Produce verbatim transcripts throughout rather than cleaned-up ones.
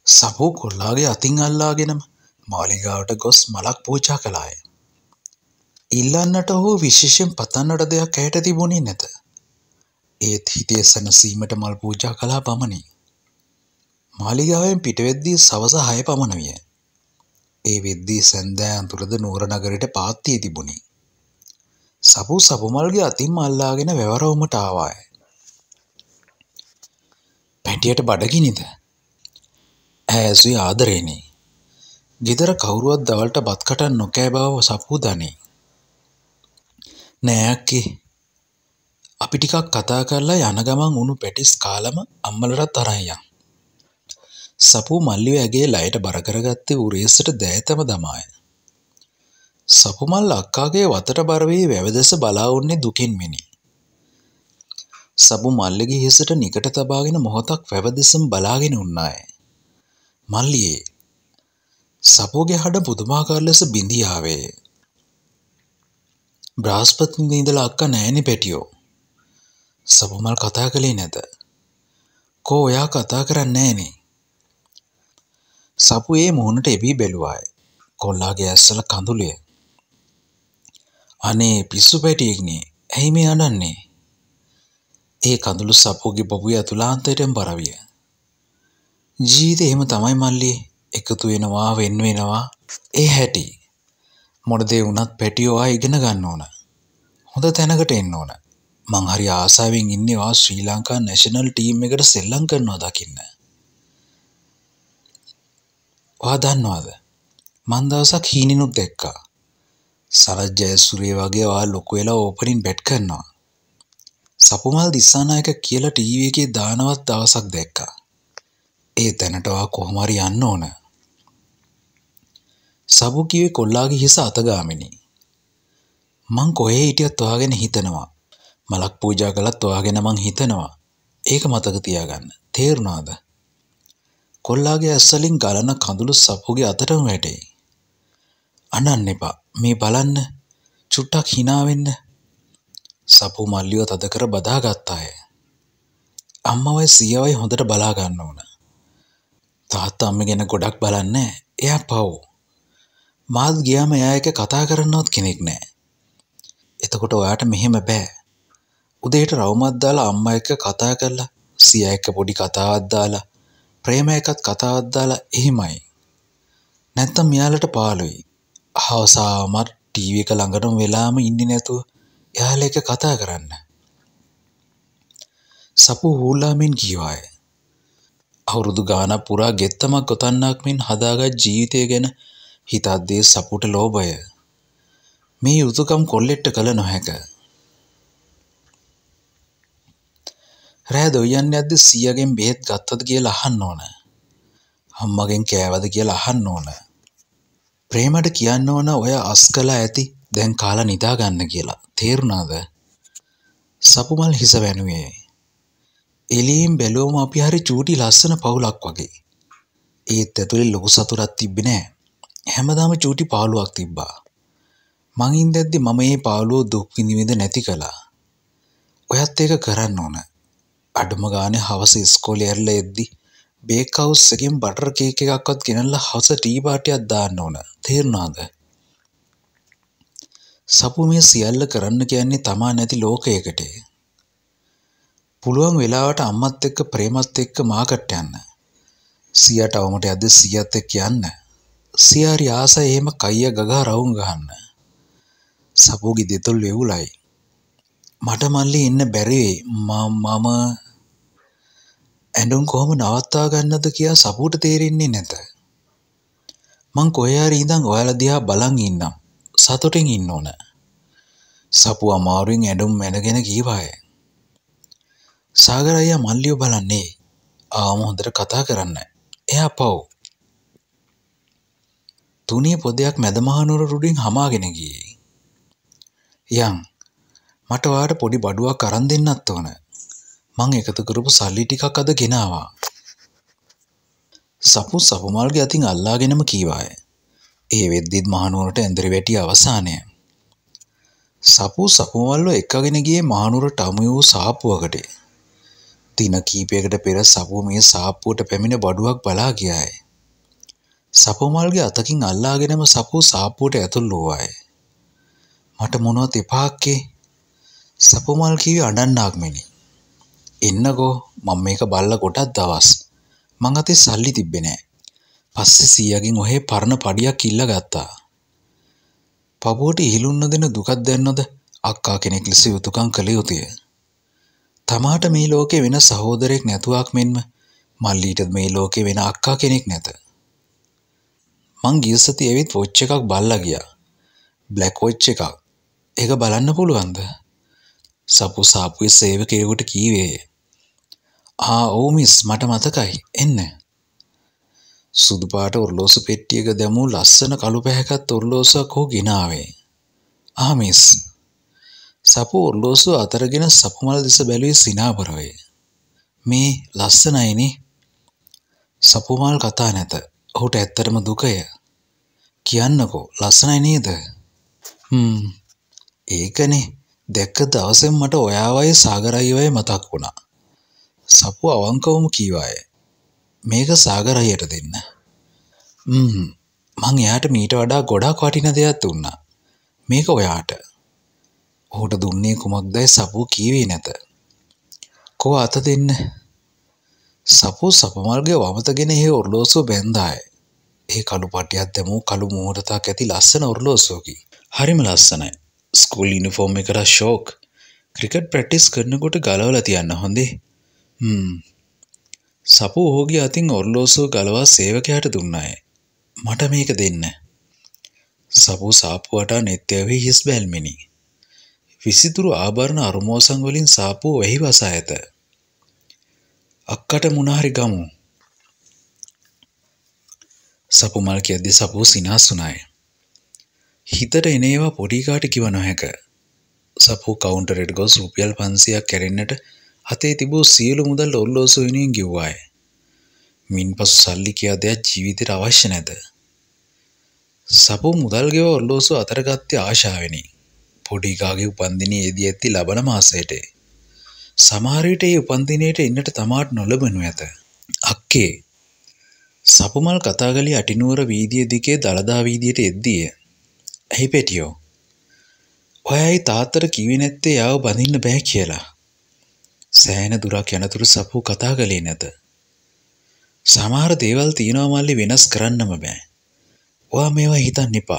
සපෝ කොල්ලාගේ අතින් අල්ලාගෙනම මාලිගාවට ගොස් මලක් පූජා කළාය. ඉල්ලන්නට හෝ විශේෂයෙන් පතන්නට දෙයක් ඇයට තිබුණේ නැත. ඒත් හිතේ සැනසීමට මල් පූජා කළා පමණි. මාලිගාවෙන් පිටවෙද්දී සවස හය පමණ විය. ඒ වෙද්දී සැන්දෑ අතුරද නුවර නගරයට පාත් වී තිබුණි. සපු සපුමල්ගේ අතින්ම අල්ලාගෙන වැවරවුමට ආවාය. පැටියට බඩගිනිද? ඇසුයි ආදරේනි. ගෙදර කවුරුවත් දවල්ට බත් කටන් නොකෑ බව සපු දනී. නෑ අක්කේ. අපි ටිකක් කතා කරලා යන ගමන් උණු පැටිස් කාලම අම්මලටත් අරන් යන්. සපු මල්ලිව ඇගේ ලයට බර කරගත්තේ උරේසට දෑතම දමාය. සපු මල් අක්කාගේ වතට බර වී වැව දෙස බලා උන්නේ දුකින් මිනි. සපු මල්ලිගේ හිසට නිකට තබාගෙන මොහොතක් වැව දෙසම බලාගෙන උන්නාය. මල්ලියේ සපුගේ හඩ පුදුමාකාර ලෙස බිඳී ආවේ. බ්‍රහස්පතින්දා ඉඳලා අක්කා නෑනේ පැටියෝ. සපු මල් කතා කළේ නැත. කෝ ඔයා කතා කරන්නේ නෑනේ. සපු ඒ මුහුණට එබී බැලුවාය. කොල්ලාගේ ඇස්වල කඳුලය. අනේ පිස්සු පැටියෙක්නේ. ඇයි මේ අඬන්නේ? ඒ කඳුළු සපුගේ පපුවේ අතුලාන්තයටම බර විය. ජීවිතේ එහෙම තමයි මල්ලි. එකතු වෙනවා වෙන් වෙනවා. ඒ හැටි. මොන දේ වුණත් පැටියෝ ආ ඉගෙන ගන්න ඕන. හොඳ තැනකට එන්න ඕන. මං හරි ආසාවෙන් ඉන්නේ වා ශ්‍රී ලංකා නැෂනල් ටීම් එකට සෙල්ලම් කරනවා දකින්න. ඔයා දන්නවද? මං දවසක් හීනෙනුත් දැක්කා. සරත් ජයසූරිය වගේ ඔයා ලොකු වෙලා ඕපනින් බැට් කරනවා. සපුමල් දිසානායක කියලා ටීවී එකේ දානවත් දවසක් දැක්කා. ඒ තැනට ඔයා කොහොම හරි යන්න ඕන. සබු කිව්වේ කොල්ලාගේ හිස අතගාමිනි. මං කොහේ හිටියත් ඔයා ගැන හිතනවා. මලක් පූජා කළත් ඔයා ගැන මං හිතනවා. ඒක මතක තියාගන්න. තේරුණාද? කොල්ලාගේ ඇස්වලින් ගලන කඳුළු සපුගේ අතටම වැටේ. අනන්න එපා. මේ බලන්න. චුට්ටක් hina වෙන්න. සපු මල්ලිව තද කර බදා ගත්තාය. අම්මවයි සීයාවයි හොඳට බලා ගන්න ඕන. තාත්තා අම්ම ගැන ගොඩක් බලන්නේ. එයා පව්. මාත් ගියාම එයා එක්ක කතා කරන්නවත් කෙනෙක් නැහැ. එතකොට ඔයාට මෙහෙම බෑ. උදේට රවුමක් දාලා අම්මා එක්ක කතා කරලා සීයා එක්ක පොඩි කතාවක් දාලා ප්‍රේම එකත් කතාවක් දාලා එහෙමයි. නැත්තම් මෙයාලට පාළුයි. හවසාවමත් ටීවී එක ළඟටම වෙලාම ඉන්නේ නැතුව එයාලා එක්ක කතා කරන්න. සපු හූලාමින් කීවාය. අවුරුදු ගානක් පුරා ගෙත්තමක් ගොතන්නක් මෙන් හදාගත් ජීවිතය ගැන හිතද්දී සපුට ලෝභය. මේ යුතුයකම් කොල්ලෙට්ට කළ නොහැක. රෑ දොයන්න යද්දි සීයාගෙන් බෙහෙත් ගත්තද කියලා අහන්න ඕන. අම්මගෙන් කෑවද කියලා අහන්න ඕන. ප්‍රේමට කියන්න ඕන ඔය අස්කලා ඇති දැන් කාලා නිදා ගන්න කියලා. තේරුණාද? සපුමල් හිස වැනුවේ. එළියෙන් බැලුවම අපි හරි චූටි ලස්සන පවුලක් වගේ. ඒත් ඇතුලේ ලොකු සතුටක් තිබ්බේ නෑ. හැමදාම චූටි පාළුවක් තිබ්බා. මං ඉඳද්දි මම මේ පාළුව දුක් විඳින්න නැති කළා. ඔයත් ඒක කරන්න ඕන. අඩුම ගානේ හවස ඉස්කෝලේ ඇරලා එද්දි බේක් හවුස් එකෙන් බටර් කේක් එකක්වත් ගෙනල්ලා හවස ටී පාටියක් දාන්න ඕන. තේරුණාද? සපු මේ සියල්ල කරන්න කියන්නේ තමා නැති ලෝකයකට. පුළුවන් වෙලාවට අම්මත් එක්ක ප්‍රේමත් එක්ක මාකට් යන්න. සියාට අවමට යද්දි සියත් එක්ක යන්න. සියාරි ආසයි එහෙම කයිය ගගා රවුම් ගහන්න. සපුගේ දෙතොල් වෙවුලයි. මට මල්ලි ඉන්න බැරි මම ඇඬුම් කොහොම නවත්තා ගන්නද කියලා සපුට තේරෙන්නේ නැත. මං කොහේ හරි ඉඳන් ඔයාලා දිහා බලන් ඉන්නම්. සතුටින් ඉන්න ඕන. සපු අමාරුවෙන් ඇඬුම් මැනගෙන කීවාය. සාගර අයියා මල්ලිව බලන්නේ. ආවම හොඳට කතා කරන්න. එයා පව්. තුනිය පොදයක් මැදමහනුවර රුඩින් හමාගෙන ගියේ. යන් මට ඔයාට පොඩි බඩුවක් අරන් දෙන්නත් ඕන. මං එකතු කරපු සල්ලි ටිකක් අද ගෙනාවා. සපු සපුමල්ගේ අතින් අල්ලාගෙනම කීවාය. ඒ වෙද්දිත් මහනුවරට ඇඳරි වැටි අවසානය. සපු සපුමල්ව එක්කගෙන ගියේ මහනුවරට අමු වූ සාප්පුවකට. දින කීපයකට පෙර සපුව මේ සාප්පුවට පැමිණ බඩුවක් බලා ගියාය. සපුමල්ගේ අතකින් අල්ලාගෙනම සපුව සාප්පුවට ඇතුල් වූවාය. මට මොනවද එපාක්කේ? සපුමල් කිව්වේ අඬන්නාක් මෙනි. එන්නකෝ මම මේක බල්ලා කොටක් දවස්. මං අතේ සල්ලි තිබ්බේ නෑ. පස්සේ සීයාගෙන් ඔහේ පරණ පඩියක් ඉල්ල ගත්තා. පපුවට ඉහිලුන්න දෙන දුකක් දැන්නොද අක්කා කෙනෙක් ලෙස යුතුයකම් කළ යුතුය. තමාට මේ ලෝකේ වෙන සහෝදරයෙක් නැතුවක් මෙන්ම මල්ලීට මේ ලෝකේ වෙන අක්කා කෙනෙක් නැත. මං ගිය සතියේ ඇවිත් වොච් එකක් බල්ලා ගියා. බ්ලැක් වොච් එකක්. ඒක බලන්න පුළුවන්ද? සපු සාපුවේ සේවකයෙකුට කීවේය. ආ ඔව් මිස් මට මතකයි. එන්න. සුදු පාට ඔර්ලෝසු පෙට්ටියක දැමූ ලස්සන කළු පැහැකත් ඔර්ලෝසුවක් හෝ ගෙනාවේ. ආ මිස්. සපු ඔර්ලෝසුව අතරගෙන සපුමල් දෙස බැලුවේ සිනාබරවේ. මේ ලස්සනයිනේ. සපුමල් කතා නැත. ඔහුට ඇත්තටම දුකය. කියන්නකෝ ලස්සනයි නේද? හ්ම්. ඒකනේ දැක්ක දවසෙන් මට ඔයාවයි සාගරයිවයි මතක් වුණා. සපු අවංකවම කීවාය. මේක සාගරයියට දෙන්න. හ්ම්. මං එයාට මීට වඩා ගොඩාක් වටින දෙයක් දුන්නා. මේක ඔයාට. ඔහුට දුන්නේ කුමක්දයි සපු කීවේ නැත. කෝ අත දෙන්න. සපු සපුමල්ගේ වමතගෙන ඒ ඔර්ලෝසුව බැන්දාය. ඒ කළු පටියක් දැමූ කළු මෝරතක් ඇති ලස්සන ඔර්ලෝසුවකි. හරිම ලස්සනයි. ස්කූල් යුනිෆෝම් එකට ෂෝක්. ක්‍රිකට් ප්‍රැක්ටිස් කරනකොට ගලවලා තියන්න හොඳේ. හ්ම්. සපු ඔහුගේ අතින් ඔර්ලෝසුව ගලවා සේවකයාට දුන්නාය. මට මේක දෙන්න. සපු සාප්පුවට නෙත්‍යවේ හිස් බැල්මිනි. විසිතුරු ආභරණ අරුමෝසන් වලින් සාප්පුව වෙහි වසා ඇත. අක්කට මුණහරි ගමු. සපුමල් කියද්දී සපුව සිනාසුනාය. හිතට එන ඒවා පොඩි කාට කිව නොහැක. සපු කවුන්ටරයට ගොස් රුපියල් පන්සියයක් කැරෙන්නට අතේ තිබූ සියලු මුදල් ඔර්ලෝසුව වෙනුවෙන් ගෙව්වාය. මින්පසු සල්ලි කියා දෙයක් ජීවිතයට අවශ්‍ය නැත. සපු මුදල් ගෙව ඔර්ලෝසුව අතර ගත්තේ ආශාවෙනි. පොඩි කාගේ උපන්දිනයේදී ඇති ලබන මාසයට. සමහර විට ඒ උපන්දිනයට එන්නට තමාට නොලබනු ඇත. අක්කේ. සපුමල් කතා කළේ අටිනුවර වීදිය දිගේ දළදා වීදියට එද්දීය. ඇයි පෙටියෝ? ඔයයි තාත්තට කිව්වේ නැත්තේ යාව බඳින්න බෑ කියලා. සෑහෙන දුරක් යනතුරු සපු කතා කළේ නැත. සමහර දේවල් තියෙනවා මල්ලි වෙනස් කරන්නම බෑ. ඔයා මේවා හිතන්න එපා.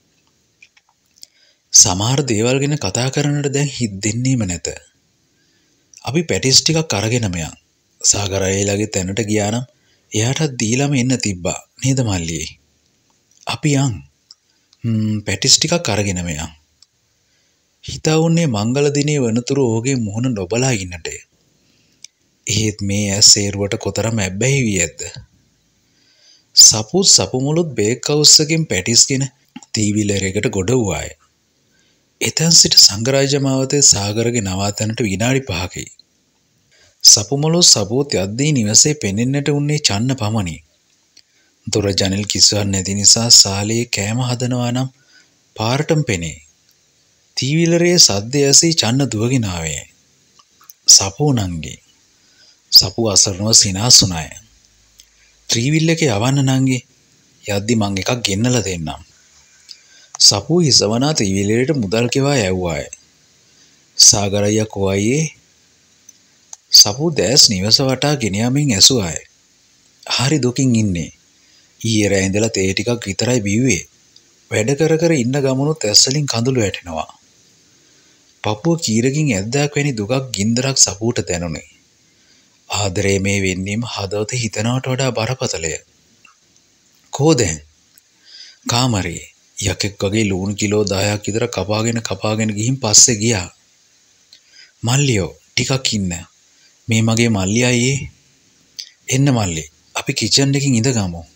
සමහර දේවල් ගැන කතා කරන්නට දැන් හිත දෙන්නේම නැත. අපි පැටිස් ටිකක් අරගෙනම යන්. සාගරයිලගේ තැනට ගියා නම් එයාටත් දීලාම එන්න තිබ්බා නේද මල්ලි? අපි යන්. හ්ම් පැටිස් ටිකක් අරගෙනම යන්. හිතාවුන්නේ මංගල දිනේ වනතුරු ඔහුගේ මුහුණ නොබලා ඉන්නට. ඒත් මේ ඇස් සේරුවට කොතරම් ඇබ්බැහි වී ඇද්ද? සපු සපුමුළුත් බේක් කවුස්සකින් පැටිස්ගෙන තීවිලරයකට ගොඩ වූවාය. එතැන් සිට සංගරාජ මාවතේ සාගරගේ නවාතැනට විනාඩි පහකි. සපුමුළු සපුවත් යද්දී නිවසේ පෙනෙන්නට උන්නේ චන්න පමණි. දොර ජනෙල් කිසිවක් නැති නිසා සාලේ කෑම හදනවා නම් පාරටම පෙනේ. තීවිලරයේ සද්දය ඇසී චන්න දුවගෙන ආවේ. සපු නංගි. සපු අසරණව සිනාසුනාය. ත්‍රීවිල් එකේ යවන්න නංගි. යද්දි මං එකක් ගෙන්නලා දෙන්නම්. සපු හිසවනා ත්‍රීවිලරයට මුදල් කෙවා යවුවාය. සාගරయ్య කොයියේ? සපු දැස් නිවස වටා ගෙන යමින් ඇසුවාය. හරි දුකින් ඉන්නේ. ඊයේ රෑ ඉඳලා තේ ටිකක් විතරයි බිව්වේ. වැඩ කර කර ඉන්න ගමනුත් ඇස් වලින් කඳුළු වැටෙනවා. පපුව කීරකින් ඇද්දාක් වැනි දුකක් ගින්දරක් සපුවට දැනුනේ. ආදරේ මේ වෙන්නේම හදවත හිතනවට වඩා බරපතලය. කෝ දැන්? කාමරේ යකෙක් වගේ ලූණු කිලෝ දහයක් විතර කපාගෙන කපාගෙන ගිහින් පස්සේ ගියා. මල්ලියෝ ටිකක් ඉන්න. මේ මගේ මල්ලි අයියේ. එන්න මල්ලි අපි කිචන් එකකින් ඉඳගමු.